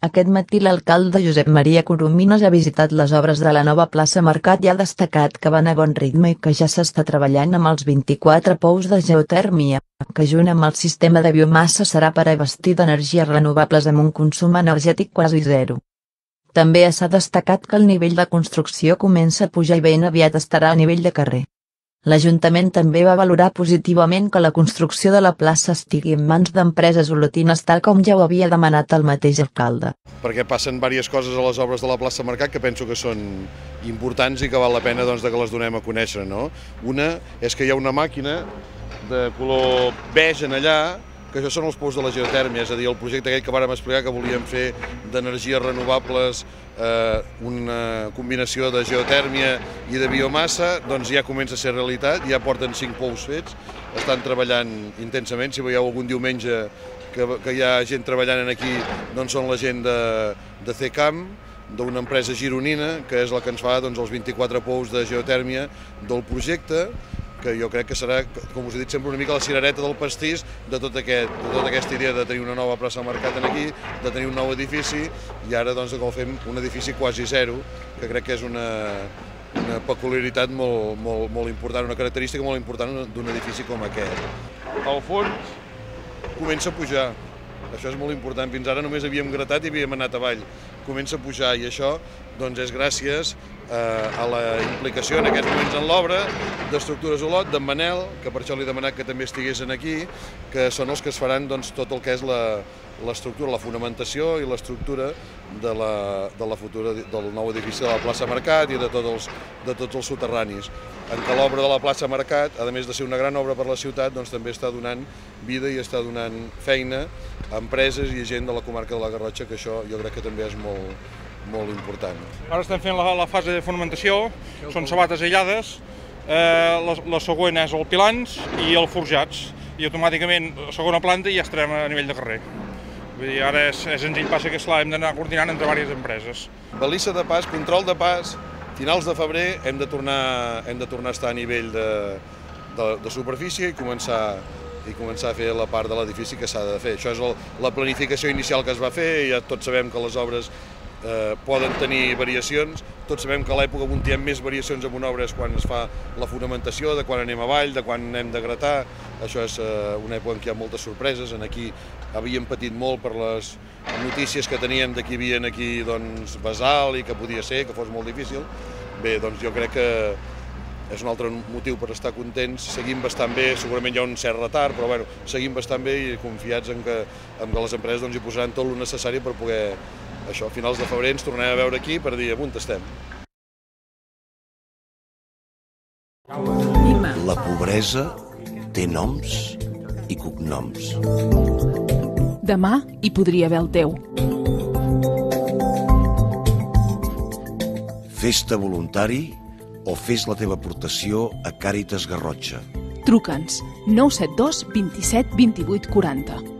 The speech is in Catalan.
Aquest matí l'alcalde Josep Maria Corominas ha visitat les obres de la nova plaça Mercat i ha destacat que van a bon ritme i que ja s'està treballant amb els 24 pous de geotèrmia, que junt amb el sistema de biomassa serà per abastir d'energies renovables amb un consum energètic quasi zero. També s'ha destacat que el nivell de construcció comença a pujar i ben aviat estarà a nivell de carrer. L'Ajuntament també va valorar positivament que la construcció de la plaça estigui en mans d'empreses olotines tal com ja ho havia demanat el mateix alcalde. Perquè passen diverses coses a les obres de la plaça Mercat que penso que són importants i que val la pena doncs, que les donem a conèixer. No? Una és que hi ha una màquina de color beix en allà, que això són els pous de la geotèrmia, és a dir, el projecte aquell que vàrem explicar que volíem fer d'energies renovables, una combinació de geotèrmia i de biomassa, doncs ja comença a ser realitat, ja porten 5 pous fets, estan treballant intensament. Si veieu algun diumenge que hi ha gent treballant aquí, doncs són la gent de CECAM, d'una empresa gironina, que és la que ens fa doncs, els 24 pous de geotèrmia del projecte, que jo crec que serà, com us he dit sempre, una mica la cirereta del pastís de tota aquesta idea de tenir una nova plaça Mercat aquí, de tenir un nou edifici, i ara doncs, que fem un edifici quasi zero, que crec que és una peculiaritat molt important, una característica molt important d'un edifici com aquest. Al fons comença a pujar, això és molt important, fins ara només havíem gratat i havíem anat avall, comença a pujar i això doncs, és gràcies a la implicació en aquests moments en l'obra d'Estructures Olot, d'en Manel, que per això li he demanat que també estiguessin aquí, que són els que es faran doncs, tot el que és l'estructura, la fonamentació i l'estructura del nou edifici de la plaça Mercat i de tots els soterranis. En què l'obra de la plaça Mercat, a més de ser una gran obra per la ciutat, doncs, també està donant vida i està donant feina a empreses i gent de la comarca de la Garrotxa, que això jo crec que també és molt important. Ara estem fent la fase de fonamentació, són sabates aïllades, la següent és el pilans i el forjats, i automàticament a la segona planta ja estarem a nivell de carrer. Vull dir, ara és senzill, passa que esclar, hem d'anar coordinant entre diverses empreses. Balissa de pas, control de pas, finals de febrer hem de tornar a estar a nivell de superfície i començar a fer la part de l'edifici que s'ha de fer. Això és la planificació inicial que es va fer, i ja tots sabem que les obres poden tenir variacions. Tots sabem que a l'època on hi ha més variacions en una obra és quan es fa la fonamentació, de quan anem avall, de quan hem de gratar. Això és una època en què hi ha moltes sorpreses. Aquí havíem patit molt per les notícies que teníem de que hi havia aquí basalt i que podia ser, que fos molt difícil. Bé, doncs jo crec que és un altre motiu per estar contents. Seguim bastant bé, segurament hi ha un cert retard, però bueno, seguim bastant bé i confiats en que les empreses hi posaran tot el necessari per poder, això, a finals de febrer ens tornarem a veure aquí per dir a punt estem. La pobresa té noms i cognoms. Demà hi podria haver el teu. Fes-te voluntari o fes la teva aportació a Càritas Garrotxa. Truca'ns 972 27 28 40.